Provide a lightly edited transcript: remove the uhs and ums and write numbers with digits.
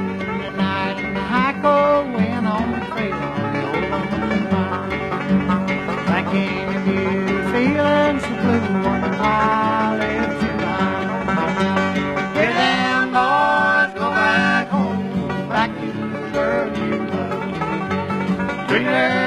the night and the high cold wind on the trail on the old Lonesome Pine. Thinking of you, feeling so blue, wondering why I left you behind. Hear them boys go back home, back to the girl you love. Treat her